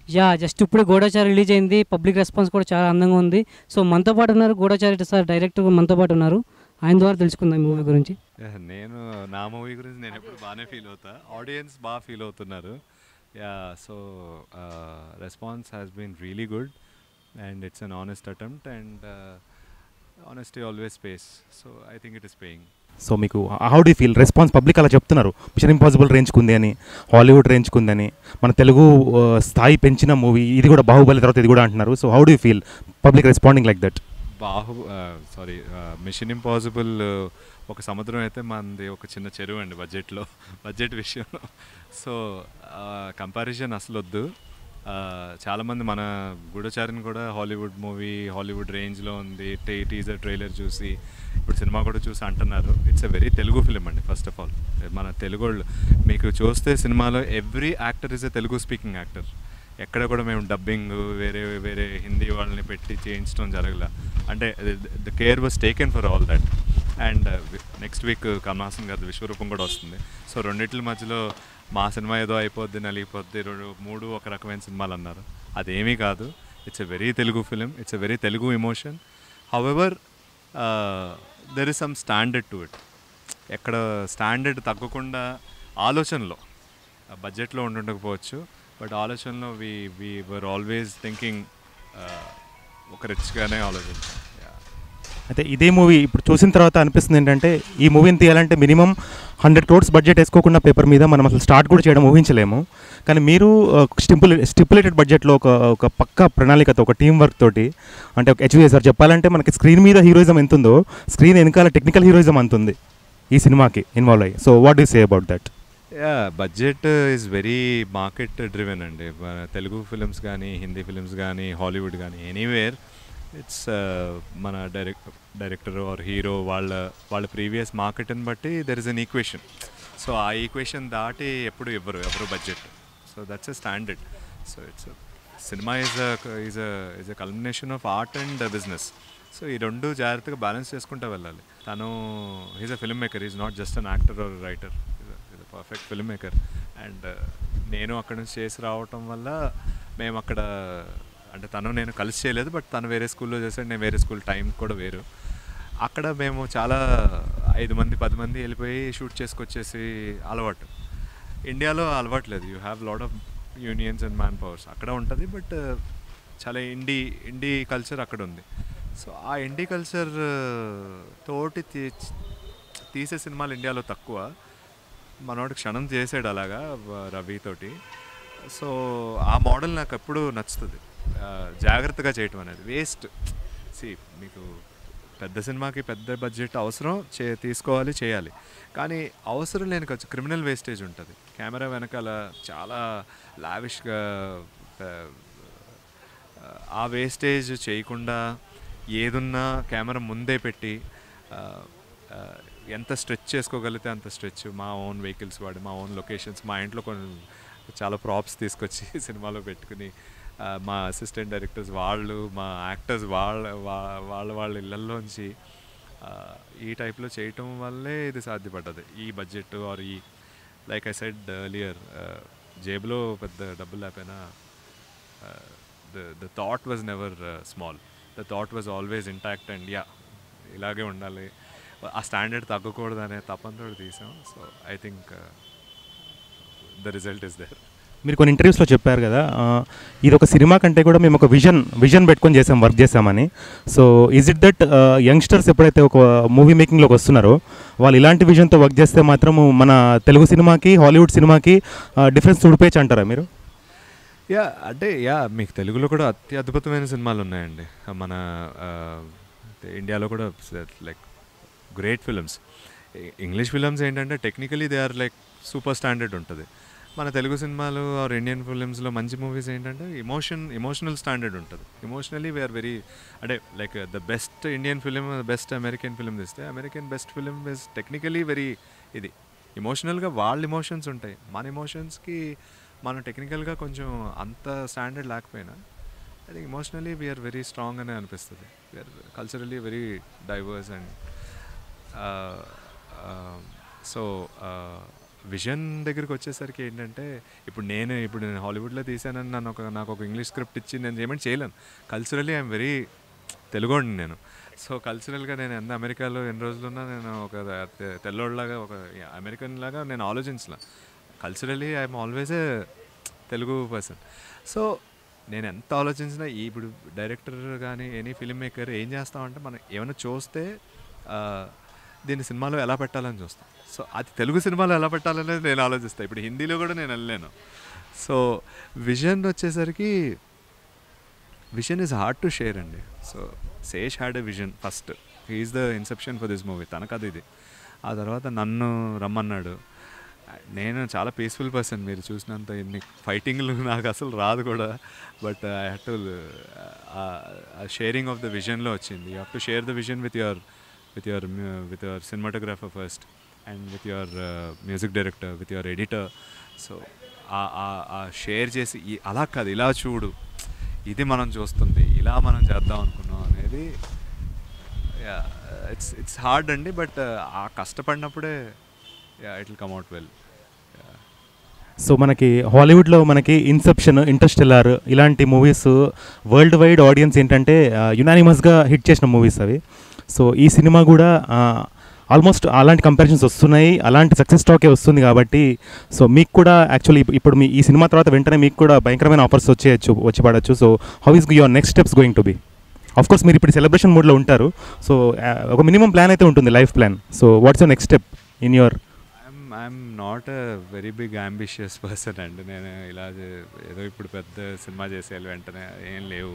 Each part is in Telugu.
యాహ్! జస్ట్ ఇప్పుడే 'గూఢచారి' రిలీజ్ అయింది. పబ్లిక్ రెస్పాన్స్ కూడా చాలా అందంగా ఉంది. సో, మనతో పాటు ఉన్నారు 'గూఢచారి' సార్ డైరెక్టర్ మనతో పాటు ఉన్నారు. ఆయన ద్వారా తెలుసుకుందాం ఈ మూవీ గురించి. నేను నా మూవీ గురించి నేను ఎప్పుడు బాగానే ఫీల్ అవుతా. ఆడియన్స్ బాగా ఫీల్ అవుతున్నారు. Yeah so response has been really good and it's an honest attempt and honesty always pays. So I think it is paying. సో మీకు how do feel response public అలా చెప్తున్నారు మిషన్ ఇంపాసిబుల్ రేంజ్కి ఉంది అని, హాలీవుడ్ రేంజ్కి ఉందని, మన తెలుగు స్థాయి పెంచిన మూవీ ఇది కూడా, బాహుబలి తర్వాత ఇది కూడా అంటున్నారు. So how do feel public responding like that? Sorry, mission impossible ఒక సముద్రం అయితే మనది ఒక చిన్న చెరువు అండి బడ్జెట్ విషయంలో. సో కంపారిజన్ అసలు వద్దు. చాలామంది మన గూఢచారిని కూడా హాలీవుడ్ మూవీ, హాలీవుడ్ రేంజ్లో ఉంది, టీజర్ ట్రైలర్ చూసి ఇప్పుడు సినిమా కూడా చూసి అంటున్నారు. It's a very Telugu film అండి. ఫస్ట్ ఆఫ్ ఆల్ మన తెలుగు మీకు చూస్తే సినిమాలో every actor is a Telugu speaking actor. ఎక్కడ కూడా మేము డబ్బింగ్ వేరే వేరే హిందీ వాళ్ళని పెట్టి చేయించడం జరగల. అంటే the care was taken for all that. And next week Kamal Haasan గారి విశ్వరూపం కూడా వస్తుంది. సో రెండింటి మధ్యలో మా సినిమా ఏదో అయిపోద్ది, నలిగిపోద్ది, మూడు ఒక రకమైన సినిమాలు అన్నారు. అదేమీ కాదు. It's a very Telugu film, it's a very Telugu emotion. However there is some standard to it. ఎక్కడ స్టాండర్డ్ తగ్గకుండా ఆలోచనలో బడ్జెట్లో ఉండుండకపోవచ్చు, బట్ ఆలోచనలో వీ వర్ ఆల్వేస్ థింకింగ్ ఒక రిచ్గానే ఆలోచించాం. అయితే ఇదే మూవీ ఇప్పుడు చూసిన తర్వాత అనిపిస్తుంది ఏంటంటే, ఈ మూవీని తీయాలంటే మినిమం 100 crores బడ్జెట్ వేసుకోకుండా పేపర్ మీద మనం అసలు స్టార్ట్ కూడా చేయడం ఊహించలేము. కానీ మీరు స్టిపులేటెడ్ బడ్జెట్లో ఒక పక్క ప్రణాళికతో, ఒక టీం వర్క్ తోటి, అంటే ఒక హెచ్వి సార్ చెప్పాలంటే మనకి స్క్రీన్ మీద హీరోయిజం ఎంత ఉందో, స్క్రీన్ వెనకాల టెక్నికల్ హీరోయిజం అంత ఉంది ఈ సినిమాకి ఇన్వాల్వ్ అయ్యి. So what you say about that? Budget is very market driven అండి. తెలుగు ఫిలిమ్స్ కానీ, హిందీ ఫిలిమ్స్ కానీ, హాలీవుడ్ కానీ, ఎనీవేర్ ఇట్స్ మన డైరెక్టర్ ఆర్ హీరో వాళ్ళ ప్రీవియస్ మార్కెట్ని బట్టి there is an equation. So ఆ ఈక్వేషన్ దాటి ఎప్పుడు ఎవరు budget. So that's a standard. So it's cinema is a culmination of art and business. So ఈ రెండు జాగ్రత్తగా బ్యాలెన్స్ చేసుకుంటూ వెళ్ళాలి. తను is a film maker, is not just an actor or writer, is a perfect film maker. And నేను అక్కడ నుంచి చేసి రావటం వల్ల మేము అక్కడ, అంటే తను నేను కలిసి చేయలేదు, బట్ తను వేరే స్కూల్లో చేశాడు, నేను వేరే స్కూల్, టైం కూడా వేరు. అక్కడ మేము చాలా 5 మంది 10 మంది వెళ్ళిపోయి షూట్ చేసుకొచ్చేసి అలవాటు. ఇండియాలో అలవాటు లేదు. You have lot of unions and man powers. అక్కడ ఉంటుంది, బట్ చాలా ఇండీ కల్చర్ అక్కడ ఉంది. సో ఆ ఇండీ కల్చర్ తోటి తీసే సినిమాలు ఇండియాలో తక్కువ. మనోడు క్షణం చేసాడు అలాగా రవితోటి. సో ఆ మోడల్ నాకు ఎప్పుడు నచ్చుతుంది. జాగ్రత్తగా చేయటం అనేది వేస్ట్. మీకు పెద్ద సినిమాకి పెద్ద బడ్జెట్ అవసరం, తీసుకోవాలి, చేయాలి. కానీ అవసరం లేని ఖర్చు, క్రిమినల్ వేస్టేజ్ ఉంటుంది. కెమెరా వెనకాల చాలా లావిష్గా ఆ వేస్టేజ్ చేయకుండా ఏదున్నా కెమెరా ముందే పెట్టి ఎంత స్ట్రెచ్ చేసుకోగలిగితే అంత స్ట్రెచ్, మా ఓన్ వెహికల్స్ వాడి, మా ఓన్ లొకేషన్స్, మా ఇంట్లో కొన్ని చాలా ప్రాప్స్ తీసుకొచ్చి సినిమాలో పెట్టుకుని, మా అసిస్టెంట్ డైరెక్టర్స్ వాళ్ళు, మా యాక్టర్స్ వాళ్ళ ఇళ్ళల్లోంచి ఈ టైప్లో చేయటం వల్లే ఇది సాధ్యపడ్డది. ఈ బడ్జెట్ ఆర్ ఈ లైక్ ఐ సెడ్ ఎర్లియర్, జేబులో పెద్ద డబ్బులు లేకపోయినా the thought was never small. The thought was always intact and ఇలాగే ఉండాలి, ఆ స్టాండర్డ్ తగ్గకూడదు అనే తపంతో తీసాం. So I think the result is there. మీరు కొన్ని ఇంటర్వ్యూస్లో చెప్పారు కదా, ఇది ఒక సినిమా కంటే కూడా మేము ఒక విజన్ పెట్టుకొని వర్క్ చేసామని. So is it that youngsters ఎప్పుడైతే ఒక మూవీ మేకింగ్లోకి వస్తున్నారో వాళ్ళు ఇలాంటి విజన్తో వర్క్ చేస్తే మాత్రం మన తెలుగు సినిమాకి, హాలీవుడ్ సినిమాకి డిఫరెన్స్ చూడిపోయచ్చు అంటారా మీరు? అంటే మీకు తెలుగులో కూడా అద్భుతమైన సినిమాలు ఉన్నాయండి. మన ఇండియాలో కూడా like great films. English films ఏంటంటే technically they are like super standard ఉంటుంది. మన తెలుగు సినిమాలు ఆర్ ఇండియన్ ఫిలిమ్స్లో మంచి మూవీస్ ఏంటంటే ఎమోషనల్ స్టాండర్డ్ ఉంటుంది. ఎమోషనలీ వీఆర్ వెరీ, అంటే like the best Indian film, best American film తీస్తే American best film is technically very ఇది. ఎమోషనల్గా వాళ్ళ ఎమోషన్స్ ఉంటాయి, మన ఎమోషన్స్కి మనం టెక్నికల్గా కొంచెం అంత స్టాండర్డ్ లేకపోయినా I think emotionally we are very strong అనే అనిపిస్తుంది. We are culturally very diverse and so vision దగ్గరికి వచ్చేసరికి ఏంటంటే ఇప్పుడు నేను హాలీవుడ్లో తీసానని నాకు ఒక ఇంగ్లీష్ స్క్రిప్ట్ ఇచ్చి నేను ఏమైనా చేయలేను. కల్చరలీ ఐఎమ్ వెరీ తెలుగోడిని నేను. సో కల్చరల్గా నేను అమెరికాలో ఎన్ని రోజులున్నా నేను ఒక తెల్లోడిలాగా ఒక అమెరికన్ లాగా నేను ఆలోచించలే. Culturally I'm always a Telugu person. So నేను ఎంత ఆలోచించినా ఇప్పుడు డైరెక్టర్ కానీ ఎనీ ఫిల్మ్ మేకర్ ఏం చేస్తామంటే మనం ఏమైనా చూస్తే దీన్ని సినిమాలో ఎలా పెట్టాలని చూస్తాం. సో అది తెలుగు సినిమాలో ఎలా పెట్టాలనేది నేను ఆలోచిస్తాను. ఇప్పుడు హిందీలో కూడా నేను వెళ్ళలేను. సో విజన్ వచ్చేసరికి vision is hard to share అండి. So Sesh had a vision first. He is the inception for this movie. తనకు అది ఇది. ఆ తర్వాత నన్ను రమ్మన్నాడు. నేను చాలా పీస్ఫుల్ పర్సన్. మీరు చూసినంత ఇన్ని ఫైటింగ్లు నాకు అసలు రాదు కూడా. But I have to sharing of the విజన్లో వచ్చింది. You have to share the vision with your cinematographer first, and with your music director, with your editor. So share చేసి అలా కాదు ఇలా చూడు, ఇది మనం చూస్తుంది, ఇలా మనం చేద్దాం అనుకున్నాం అనేది ఇట్స్ హార్డ్ అండి. బట్ ఆ కష్టపడినప్పుడే it will come out well. So మనకి హాలీవుడ్లో మనకి ఇన్సెప్షన్, ఇంటర్స్టెల్లార్ ఇలాంటి మూవీస్ వరల్డ్ వైడ్ ఆడియన్స్ ఏంటంటే యునానిమస్గా హిట్ చేసిన మూవీస్ అవి. సో ఈ సినిమా కూడా ఆల్మోస్ట్ అలాంటి కంపారిజన్స్ వస్తున్నాయి, అలాంటి సక్సెస్ టాకే వస్తుంది. కాబట్టి సో మీకు కూడా యాక్చువల్లీ ఇప్పుడు మీ ఈ సినిమా తర్వాత వెంటనే మీకు కూడా భయంకరమైన ఆఫర్స్ వచ్చి పడవచ్చు. So how is your next steps going to be? Of course మీరు ఇప్పుడు సెలబ్రేషన్ మూడ్లో ఉంటారు. సో ఒక మినిమం ప్లాన్ అయితే ఉంటుంది, life plan. So what's your next step in your? I'm not a very big ambitious person అండి. నేను ఇలా ఏదో ఇప్పుడు పెద్ద సినిమా చేసేయాలి వెంటనే ఏం లేవు.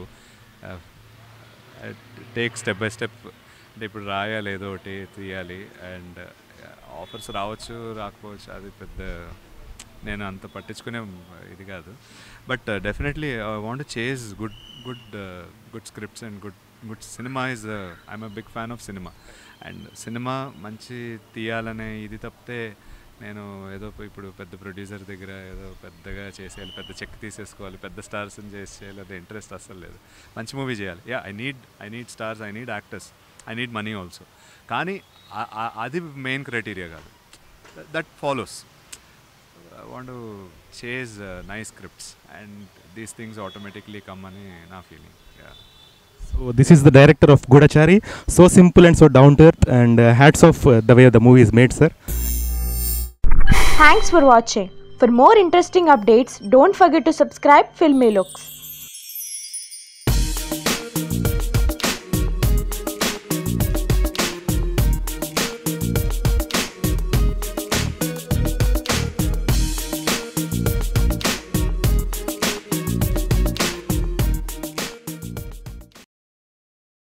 Take step by step. అంటే ఇప్పుడు రాయాలి, ఏదో ఒకటి తీయాలి. అండ్ ఆఫర్స్ రావచ్చు రాకపోవచ్చు, అది పెద్ద నేను అంత పట్టించుకునే ఇది కాదు. But definitely I want chase good scripts and good cinema is I'm a big fan of cinema. And cinema మంచి తీయాలనే ఇది తప్పితే నేను ఏదో ఇప్పుడు పెద్ద ప్రొడ్యూసర్ దగ్గర ఏదో పెద్దగా చేసేయాలి, పెద్ద చెక్ తీసేసుకోవాలి, పెద్ద స్టార్స్ని చేసేయాలి, అది ఇంట్రెస్ట్ అస్సలు లేదు. మంచి మూవీ చేయాలి. I need stars, I need actors, I need money also. కానీ అది మెయిన్ క్రైటీరియా కాదు. That follows. I want to chase nice scripts and these things automatically come అని నా feeling. So this is the director of Gudachari. So simple and so down to earth, and hats off the way the movie is made, sir. Thanks for watching. For more interesting updates, don't forget to subscribe Filmy Looks.